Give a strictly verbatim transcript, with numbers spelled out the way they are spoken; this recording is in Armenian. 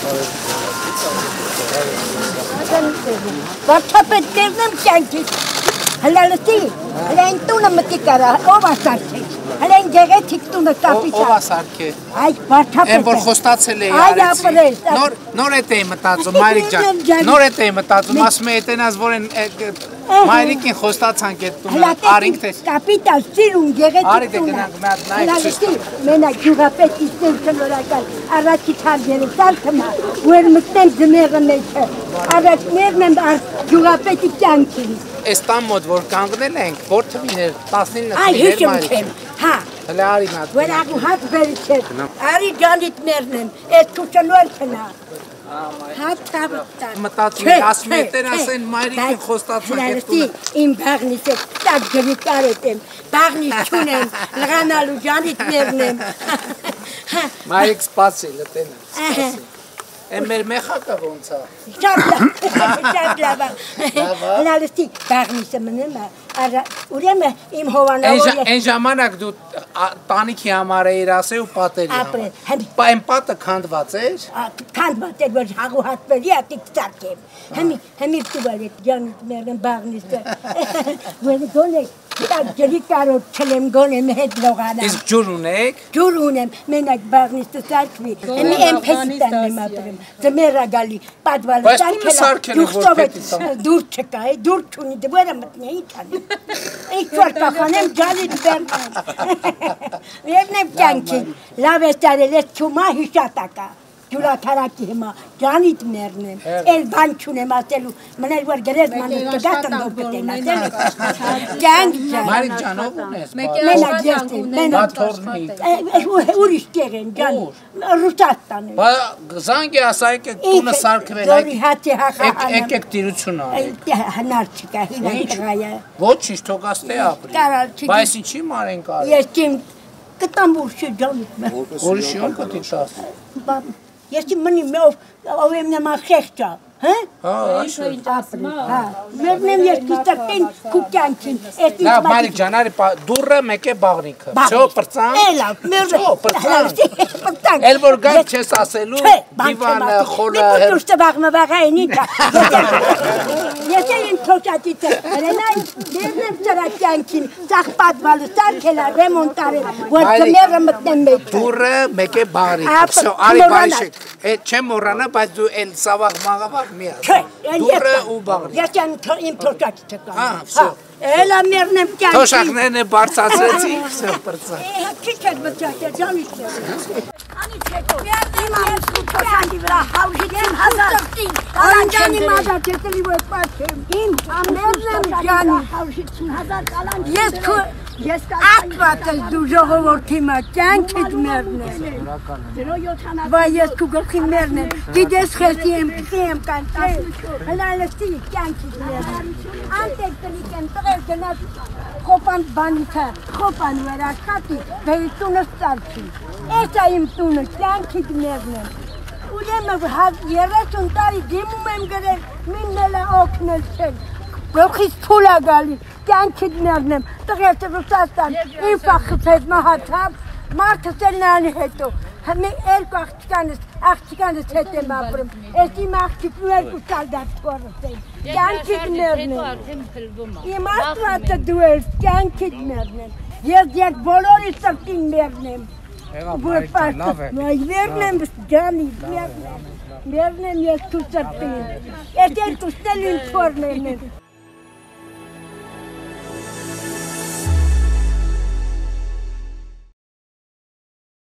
Վարդապետ կերնեմ կյանքից, հլալստի, հլային տունը մտի կարա, ով ասարքե, հլային գեղեցիկ տունը կապիտ։ Ով ասարքե։ Այդ վարդապետը։ Են որ խոստացել էի արեցի։ Նոր էտ էի մտածում, Մայրիկ ջան, նոր էտ էի մտածում, ասում էի էտենաս որ են Մայրիկին խոստացանք էտ տունը, արինք թե։ Կապիտալ, սիրուն, գեղեցիկ տունը։ Արիտ է գնանք մի հատ նայք հլալստի, մենակ գյուղապետի սենքնորակալ, առաջի թարգերը սարքմա, ու էր մտնեմ ձմեղը մեջը, առաջ մերն եմ գյուղապետի կյանքին։ Այս տան մոտ որ կանգնել ենք, որ թվիներ, տասնինը Այ թվիներ հիշում չեմ, հա։ Հլե արին հատ։ Որ աղու հատ բերի չեր, արի ջանիտ մերնեմ, էս կուշնուել չնա։ Հատ թավտար։ Մտածում եք, ասում եք, տեր ասեն Մայրիկին խոստացանք էտ տունը։ Իմ բաղնիս է, տակ գրիկար էտեմ, բաղնիս չունեմ, լղանալու ջանիտ մերնեմ։ Մայրիկ սպասիլ, էտեն է, սպասիլ։ Են մեր մեխակը ոնց է։ Շատ լավ, շատ լավ։ Լալստի բաղնիսը մնեմ, ուրեմն իմ հովանավոր։ Այն ժամանակ դու տանիքի համար էիր ասել ու պատերի համար։ Այն պատը քանդված էր։ Քանդված էր, որ հաղու հատվելի ատիկ ծակեմ։ Հեմի, հեմի տուվար էտ ջանիտ մերնեմ բաղնիսը։ Որ գոնե ջրի կարոտ չլեմ գոնեմ հետ լողանամ։ Իսկ ջուր ունեք։ Ջուր ունեմ, մենակ բաղնիսը սարքվի։ Հեմի եմ փեսիտան եմ ապրեմ, ձմերա գալի, պատվալը սարքելա, դուխտովը դուր չկա, դուր չունի, դվերը մտնեի չանի։ Ինչ որ կախանեմ ջալիտ բերնեմ։ Վերնեմ կյանքին, լավ է ծարել ես չումա հիշատակա։ Ջուրաթարակի հիմա, ջանիտ մերնեմ, էլ բան չունեմ ասելու, մնել որ գրեզ մանես կգատն դով կտեն ասելու, կյանք ջան։ Մայրիկ ջան ով ունես, մենակ ես եմ, մենակ ուրիշ տեղ են ջան, Ռուսաստան եմ։ Զանգ է ասայք եք տունը սարքվել, եկեք տիրություն արեք։ Հնար չկա, հիվան տղայա։ Ոչինչ, թող աստե ապրի, բայց ինչի մարեն կարել։ Ես չիմ կտամ ուրշի ջանիտ մեր։ Ուրիշի ում կտի տաս։ Ես մնի մով, ով եմ նմա խեղճա, հա? Հա, այսօր։ Հա, մերնեմ ես կստատեն կուկյանքին, էս Լավ, Մայրիկ ջան, արի դուրը մեկ է բաղնիքը, չո պրծան։ Էլա, մերնեմ։ Չո պրծան։ Էլ որ գանք չես ասելու, դիվանը, խորը։ Մի պուշտը բաղմը բաղա են ինքա։ Ես էին թոչատիցը, հրենայ, մերնեմ ծրակյանքին, ծախ պատվալու սարքելա, ռեմոնտարել, որ ծմերը մտնեմ մեջը։ Դուրը մեկ է բաղնիքը, արի բայշեք, չեմ մորանա, բայց դու էլ սավաղ մաղավաղ մի հատ, դուրը ու բաղնիքը։ Ես իմ թոչատիցը կան։ Հա, վսո։ Էլա մերնեմ կյանքին։ Թոշակներն է բարձացրեցի, վսո պրծան։ Քիչ էր մտածել, ջանից էր։ Անից հետո, իմ ամուսնու թոշակի վրա հավժիքին հազար Անջանի մազաչետելի որ պաշեմ, իմ ամերնեմ ջանի հավժիքին հազար կալանչ։ Ես քո ակված ես դու ժողովորդի մա, կյանքիդ մերնեմ։ Վայ ես քո գլխի մերնեմ, գիտես խեցի եմ, կխի եմ կանչել, հլալստի կյանքիդ մերնեմ։ Անտեք տնիկ եմ տղեր գնաց խոպան բանիքը, խոպան վրա կատի, վերի տունը ստարքի։ Էս է իմ տունը, կյանքիդ մերնեմ։ Ուրեմն երեսուն տարի դիմում եմ գրել, մինն էլ է օգնել չել, գլխից փուլ է գալի, կյանքիդ մերնեմ, տղերքը Ռուսաստան, իմ պախծեց մահացավ, մարդս էլ նանի հետո, հմի երկու աղջկանս, աղջկանս հետ եմ ապրում, ես իմ աղջիկն ու երկու սալդատ կորս եմ, կյանքիդ մերնեմ, իմ աստվածը դու ես, կյանքիդ մերնեմ, ես դիակ բոլորի սրտին մերնեմ, որ պաշտը, մերնեմ ջանի, մերնեմ, մերնեմ ես քու սրտին, ես երկուսն էլ իմ թորներն եմ,